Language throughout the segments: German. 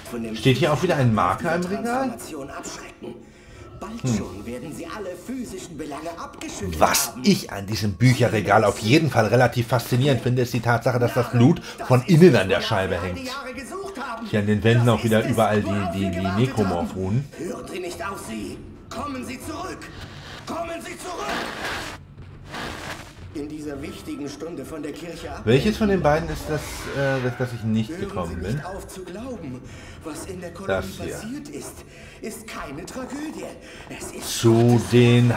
Steht hier auch wieder ein Marker im Regal? Bald schon werden sie alle physischen Belange abgeschüttelt Was haben. ich an diesem Bücherregal auf jeden Fall relativ faszinierend finde, ist die Tatsache, dass das Blut von innen an der Scheibe hängt. Hier an den Wänden auch wieder überall die Nekromorph-Runen. Hören Sie nicht auf sie! Kommen Sie zurück! Kommen Sie zurück! In dieser wichtigen Stunde von der Kirche ab. Welches von den beiden ist das, dass ich nicht Hören gekommen Sie bin? nicht auf zu glauben. Was in der Das Kolonie hier. passiert ist keine Tragödie. Es ist Zu den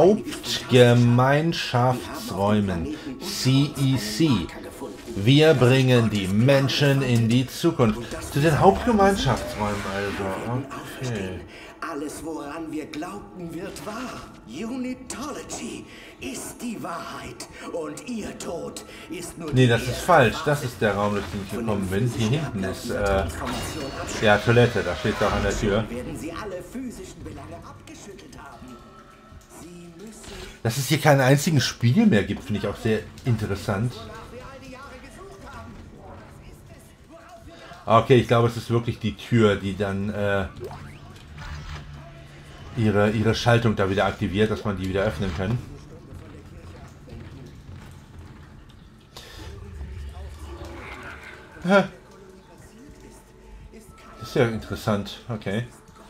Hauptgemeinschaftsräumen CEC. Wir bringen die Menschen in die Zukunft. Zu den Hauptgemeinschaftsräumen also. Okay. Alles, woran wir glaubten, wird wahr. Unitology ist die Wahrheit. Und ihr Tod ist nur Nee, die das ist erste falsch. Phase. Das ist der Raum, durch den ich Von dem gekommen bin. Hier physischen hinten Ablauf ist, dieser Transformation abschrecken. ja, Toilette. Da steht doch an der Tür. Werden sie alle physischen Belange abgeschüttelt haben. Sie müssen, Dass es hier keinen einzigen Spiegel mehr gibt, finde ich auch sehr interessant. wonach wir all die Jahre gesucht haben. Das ist es, worauf wir Okay, ich glaube, es ist wirklich die Tür, die dann ihre Schaltung da wieder aktiviert, dass man die wieder öffnen kann. Hä? Das ist ja interessant. Okay.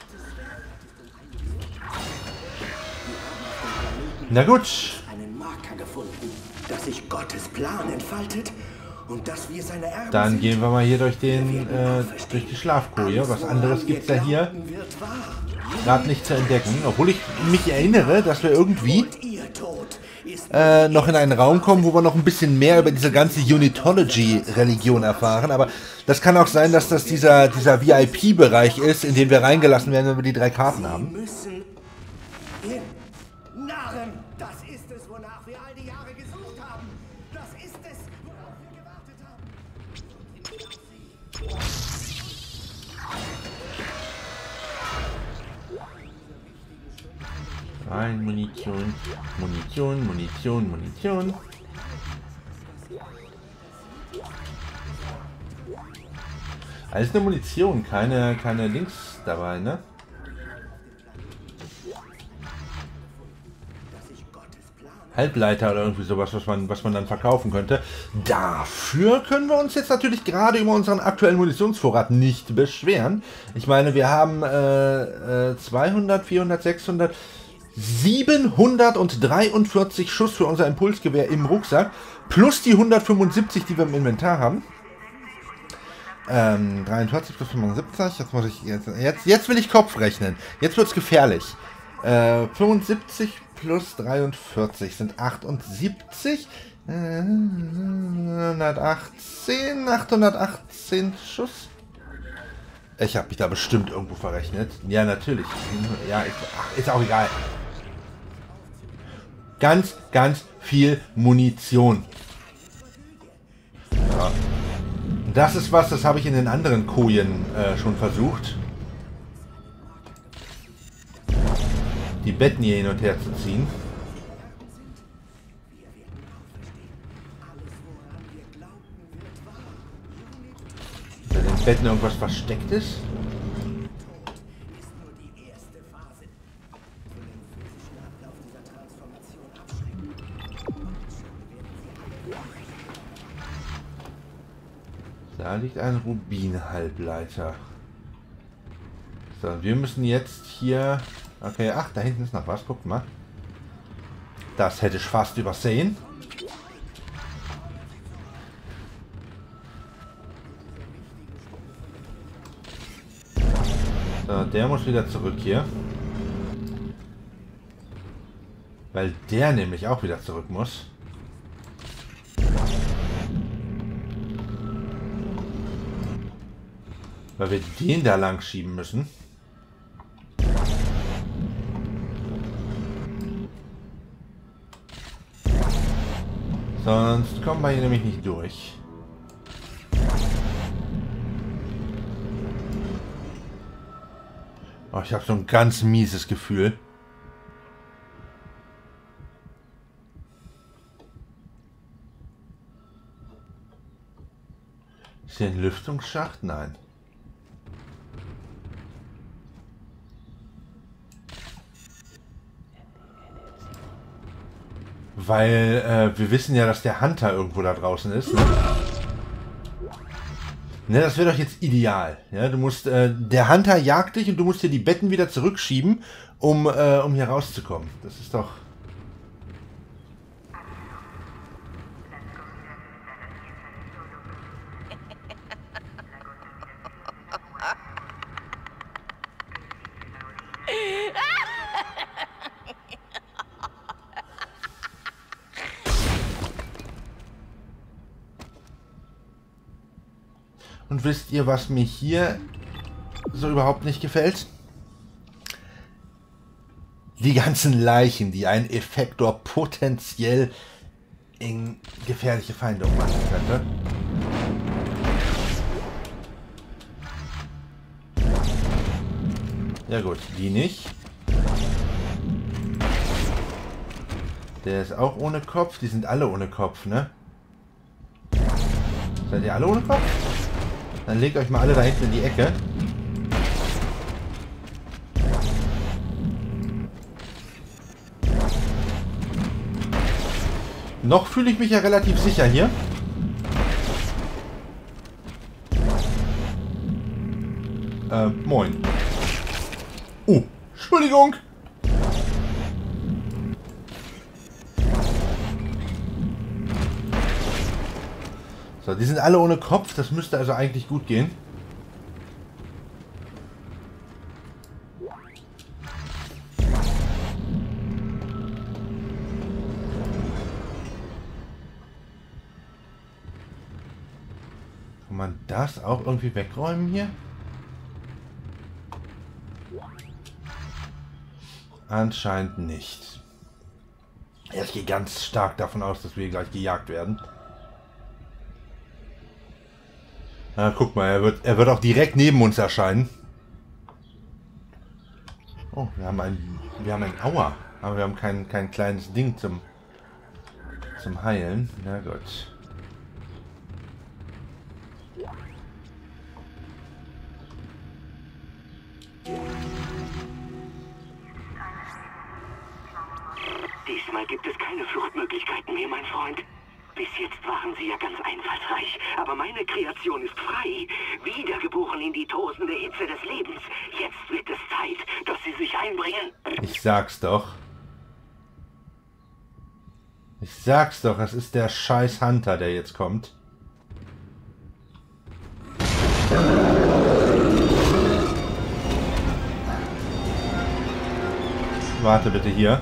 Na gut. einen Marker gefunden, dass sich Gottes Plan entfaltet und dass wir seine Erben Dann sind. gehen wir mal hier durch den durch die Schlafkoje. Was anderes gibt es ja hier Wird wahr. gerade nicht zu entdecken. Obwohl ich mich erinnere, dass wir irgendwie Und ihr Tod ist noch in einen Raum kommen, wo wir noch ein bisschen mehr über diese ganze Unitology-Religion erfahren. Aber das kann auch sein, dass das dieser VIP-Bereich ist, in den wir reingelassen werden, wenn wir die 3 Karten haben. müssen hin. Narren, das ist es, wonach wir all die Jahre gesucht haben. Das ist es, worauf wir gewartet haben. Rein, Munition, Munition, Munition, Munition. Alles eine Munition, keine Links dabei, ne? Halbleiter oder irgendwie sowas, was man dann verkaufen könnte. Dafür können wir uns jetzt natürlich gerade über unseren aktuellen Munitionsvorrat nicht beschweren. Ich meine, wir haben 200, 400, 600, 743 Schuss für unser Impulsgewehr im Rucksack, plus die 175, die wir im Inventar haben. 43 plus 75, jetzt muss ich jetzt will ich Kopf rechnen. Jetzt wird's gefährlich. 75 plus 43 sind 78. 818 Schuss. Ich habe mich da bestimmt irgendwo verrechnet. Ja, natürlich. Ja, ist auch egal. Ganz viel Munition. Ja. Das ist was, das habe ich in den anderen Kojen schon versucht. Die Betten hier hin und her zu ziehen. Ist in den Betten irgendwas versteckt ist? Da liegt ein Rubin-Halbleiter. So, wir müssen jetzt hier... Okay, ach, da hinten ist noch was. Guckt mal. Das hätte ich fast übersehen. So, der muss wieder zurück hier. Weil der nämlich auch wieder zurück muss. Weil wir den da lang schieben müssen. Sonst kommen wir hier nämlich nicht durch. Oh, ich habe so ein ganz mieses Gefühl. Ist hier ein Lüftungsschacht? Nein. Weil wir wissen ja, dass der Hunter irgendwo da draußen ist. Ne? Ne, das wäre doch jetzt ideal. Ja, du musst, der Hunter jagt dich und du musst dir die Betten wieder zurückschieben, um hier rauszukommen. Das ist doch... Und wisst ihr, was mir hier so überhaupt nicht gefällt? Die ganzen Leichen, die einen Effektor potenziell in gefährliche Feinde umwandeln könnte. Ja gut, die nicht. Der ist auch ohne Kopf. Die sind alle ohne Kopf, ne? Seid ihr alle ohne Kopf? Dann legt euch mal alle da hinten in die Ecke. Noch fühle ich mich ja relativ sicher hier. Moin. Entschuldigung. So, die sind alle ohne Kopf. Das müsste also eigentlich gut gehen. Kann man das auch irgendwie wegräumen hier? Anscheinend nicht. Ich gehe ganz stark davon aus, dass wir gleich gejagt werden. Na, guck mal, er wird auch direkt neben uns erscheinen. Oh, wir haben ein Aua. Aber wir haben kein kleines Ding zum Heilen. Na gut. Diesmal gibt es keine Fluchtmöglichkeiten mehr, mein Freund. Bis jetzt waren sie ja ganz einfallsreich, aber meine Kreation ist frei. Wiedergeboren in die tosende Hitze des Lebens. Jetzt wird es Zeit, dass sie sich einbringen. Ich sag's doch. Ich sag's doch, es ist der scheiß Hunter, der jetzt kommt. Warte bitte hier.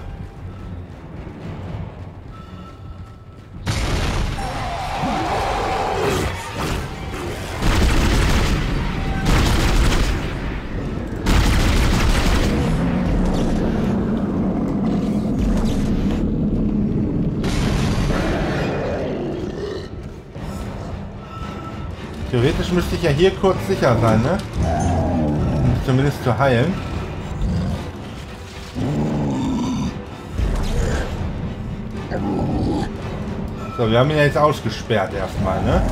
Theoretisch müsste ich ja hier kurz sicher sein, ne? Um zumindest zu heilen. So, wir haben ihn ja jetzt ausgesperrt erstmal, ne?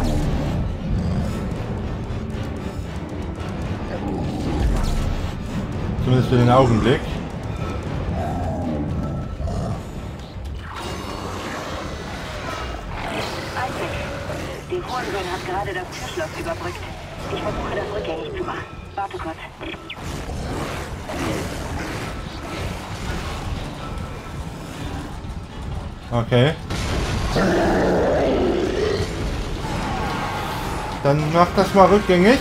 Zumindest für den Augenblick. Die Hurensohn hat gerade das Türschloss überbrückt. Ich versuche das rückgängig zu machen. Warte kurz. Okay. Dann mach das mal rückgängig.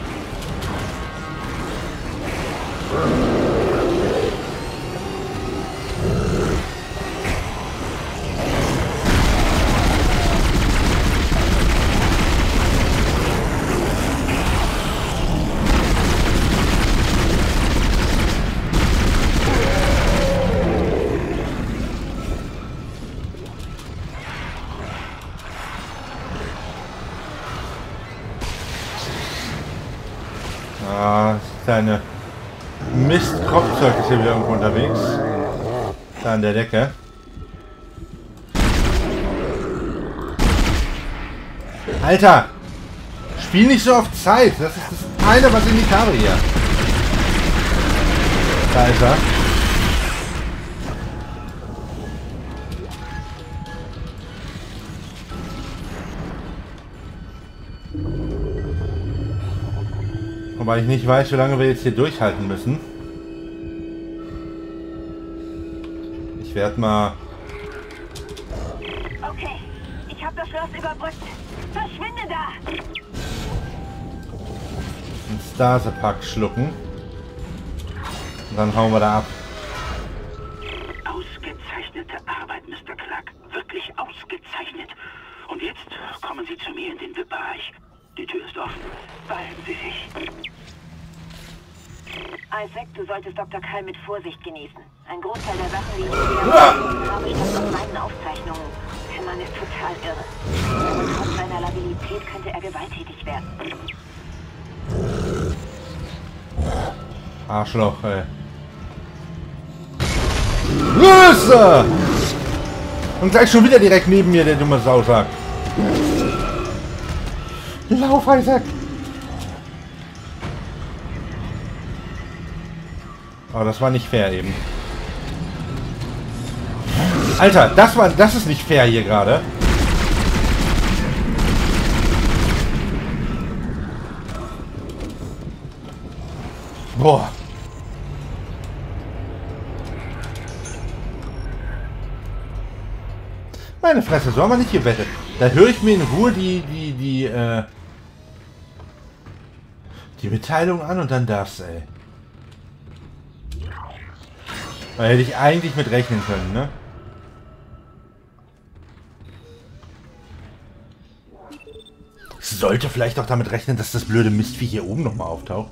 Ah, kleine Mist-Kropfzeug ist hier wieder irgendwo unterwegs. Da an der Decke. Alter! Spiel nicht so auf Zeit! Das ist das eine, was ich nicht habe hier. Da ist er. Wobei ich nicht weiß, wie lange wir jetzt hier durchhalten müssen. Ich werde mal... Okay, ich habe das Schloss überbrückt. Verschwinde da! Einen Stase-Pack schlucken. Und dann hauen wir da ab. Ausgezeichnete Arbeit, Mr. Clark. Wirklich ausgezeichnet. Und jetzt kommen Sie zu mir in den VIP-Bereich. Die Tür ist offen. Beeilen Sie sich. Isaac, du solltest Dr. Kyle mit Vorsicht genießen. Ein Großteil der Sachen liegt hier auf meinen Aufzeichnungen. Der Mann ist total irre. Und trotz seiner Labilität könnte er gewalttätig werden. Arschloch, ey. Grüße! Und gleich schon wieder direkt neben mir, der dumme Sausack. Lauf, Isaac! Aber das war nicht fair eben. Alter, das ist nicht fair hier gerade. Boah. Meine Fresse, so haben wir nicht gewettet. Da höre ich mir in Ruhe die Mitteilung an und dann das, ey. Da hätte ich eigentlich mit rechnen können, ne? Ich sollte vielleicht auch damit rechnen, dass das blöde Mistvieh hier oben nochmal auftaucht.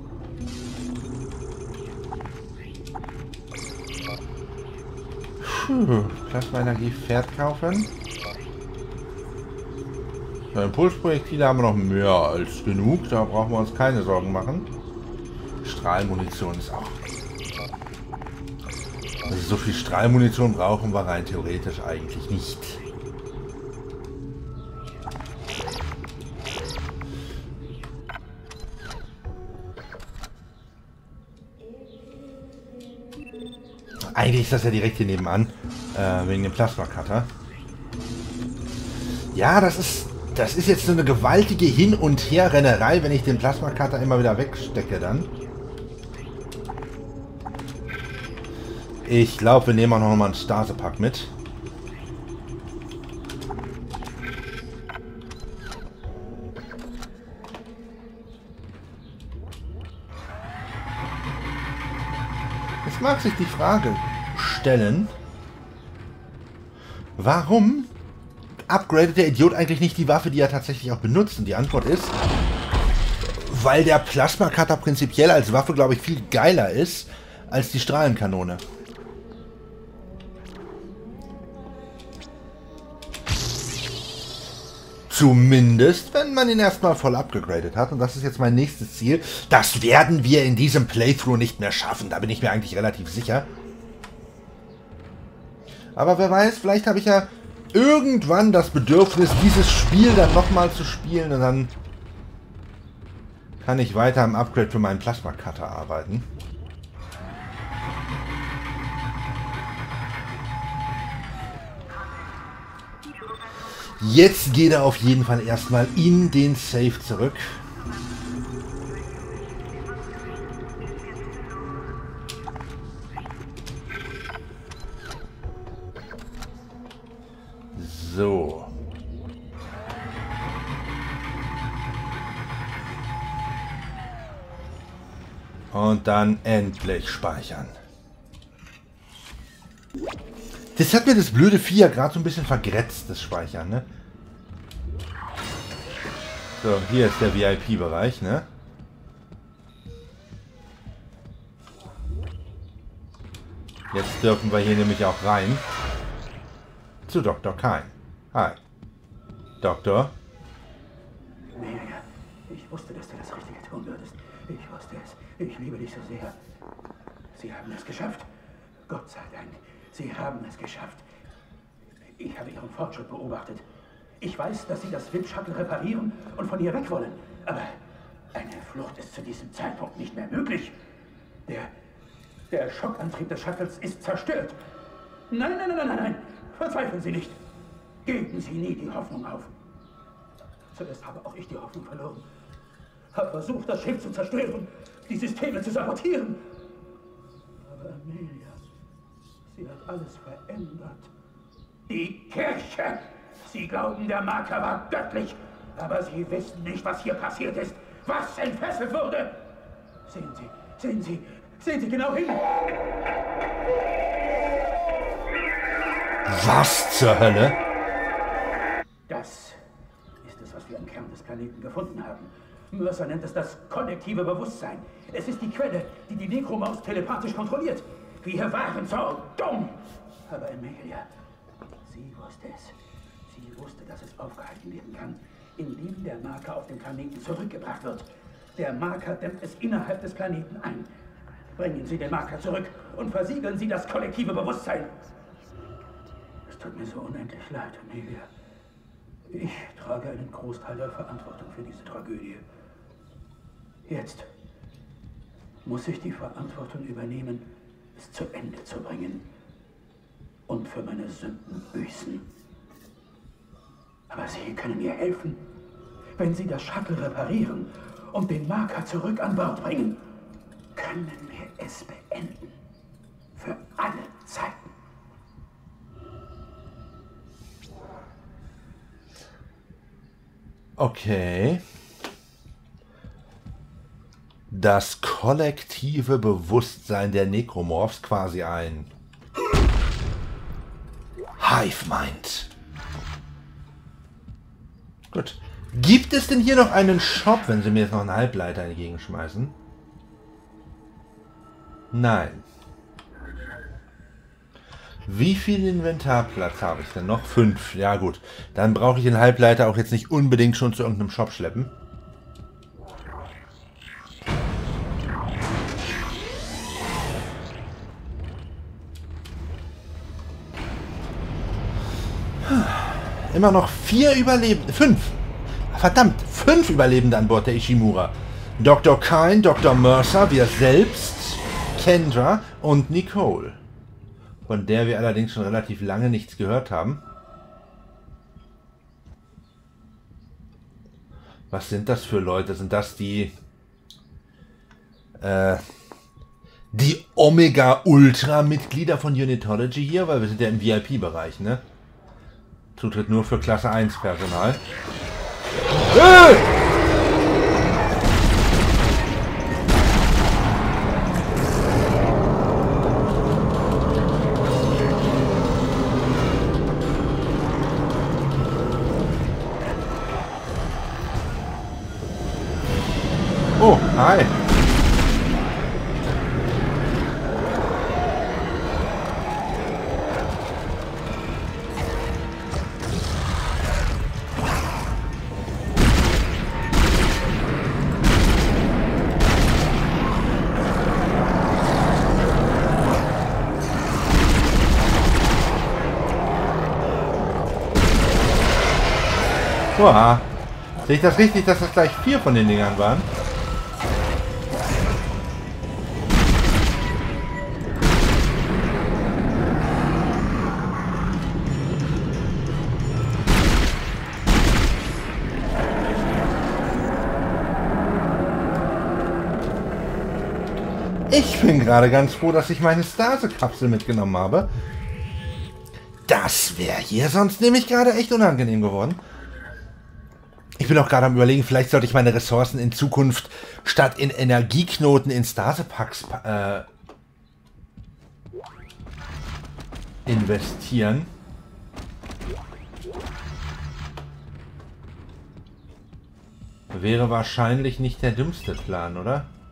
Plasmaenergie Pferd kaufen. So, Impulsprojektile haben wir noch mehr als genug. Da brauchen wir uns keine Sorgen machen. Strahlmunition ist auch... Also so viel Strahlmunition brauchen wir rein theoretisch eigentlich nicht. Eigentlich ist das ja direkt hier nebenan, wegen dem Plasma-Cutter. Ja, das ist jetzt so eine gewaltige Hin- und Herrennerei, wenn ich den Plasma-Cutter immer wieder wegstecke dann. Ich glaube, wir nehmen auch noch mal einen Stase-Pack mit. Jetzt mag sich die Frage stellen, warum upgradet der Idiot eigentlich nicht die Waffe, die er tatsächlich auch benutzt? Und die Antwort ist, weil der Plasma-Cutter prinzipiell als Waffe, glaube ich, viel geiler ist als die Strahlenkanone. Zumindest, wenn man ihn erstmal voll abgegradet hat. Und das ist jetzt mein nächstes Ziel. Das werden wir in diesem Playthrough nicht mehr schaffen. Da bin ich mir eigentlich relativ sicher. Aber wer weiß, vielleicht habe ich ja irgendwann das Bedürfnis, dieses Spiel dann nochmal zu spielen. Und dann kann ich weiter am Upgrade für meinen Plasma-Cutter arbeiten. Jetzt geht er auf jeden Fall erstmal in den Safe zurück. So. Und dann endlich speichern. Das hat mir das blöde Vieh ja gerade so ein bisschen vergrätzt, das Speichern, ne? So, hier ist der VIP-Bereich, ne? Jetzt dürfen wir hier nämlich auch rein. Zu Dr. Kyle. Hi. Doktor? Nee, ich wusste, dass du das Richtige tun würdest. Ich wusste es. Ich liebe dich so sehr. Sie haben es geschafft. Gott sei Dank. Sie haben es geschafft. Ich habe Ihren Fortschritt beobachtet. Ich weiß, dass Sie das VIP-Shuttle reparieren und von hier weg wollen. Aber eine Flucht ist zu diesem Zeitpunkt nicht mehr möglich. Der Schockantrieb des Shuttles ist zerstört. Nein, nein, nein, nein, nein. Verzweifeln Sie nicht. Geben Sie nie die Hoffnung auf. Zuerst habe auch ich die Hoffnung verloren. Hab versucht, das Schiff zu zerstören, die Systeme zu sabotieren. Aber Amelia, sie hat alles verändert. Die Kirche! Sie glauben, der Marker war göttlich, aber sie wissen nicht, was hier passiert ist, was entfesselt wurde. Sehen Sie genau hin! Was zur Hölle? Das ist es, was wir am Kern des Planeten gefunden haben. Mercer nennt es das kollektive Bewusstsein. Es ist die Quelle, die die Nekromaus telepathisch kontrolliert. Wir waren so dumm! Aber Amelia, sie wusste es. Sie wusste, dass es aufgehalten werden kann, indem der Marker auf den Planeten zurückgebracht wird. Der Marker dämmt es innerhalb des Planeten ein. Bringen Sie den Marker zurück und versiegeln Sie das kollektive Bewusstsein. Es tut mir so unendlich leid, Amelia. Ich trage einen Großteil der Verantwortung für diese Tragödie. Jetzt muss ich die Verantwortung übernehmen, es zu Ende zu bringen und für meine Sünden büßen. Aber Sie können mir helfen, wenn Sie das Shuttle reparieren und den Marker zurück an Bord bringen. Können wir es beenden. Für alle Zeiten. Okay. Das kollektive Bewusstsein der Necromorphs, quasi ein Hive Mind. Gut. Gibt es denn hier noch einen Shop, wenn Sie mir jetzt noch einen Halbleiter entgegenschmeißen? Nein. Wie viel Inventarplatz habe ich denn noch? 5. Ja gut. Dann brauche ich den Halbleiter auch jetzt nicht unbedingt schon zu irgendeinem Shop schleppen. Immer noch 4 Überlebende. 5. Verdammt, 5 Überlebende an Bord der Ishimura. Dr. Kyne, Dr. Mercer, wir selbst, Kendra und Nicole. Von der wir allerdings schon relativ lange nichts gehört haben. Was sind das für Leute? Sind das die Omega-Ultra-Mitglieder von Unitology hier? Weil wir sind ja im VIP-Bereich, ne? Zutritt nur für Klasse 1 Personal. Hey! Oh, hi. Oha. Sehe ich das richtig, dass das gleich 4 von den Dingern waren? Ich bin gerade ganz froh, dass ich meine Stase-Kapsel mitgenommen habe. Das wäre hier sonst nämlich gerade echt unangenehm geworden. Ich bin auch gerade am Überlegen, vielleicht sollte ich meine Ressourcen in Zukunft statt in Energieknoten in Stase-Packs investieren. Wäre wahrscheinlich nicht der dümmste Plan, oder?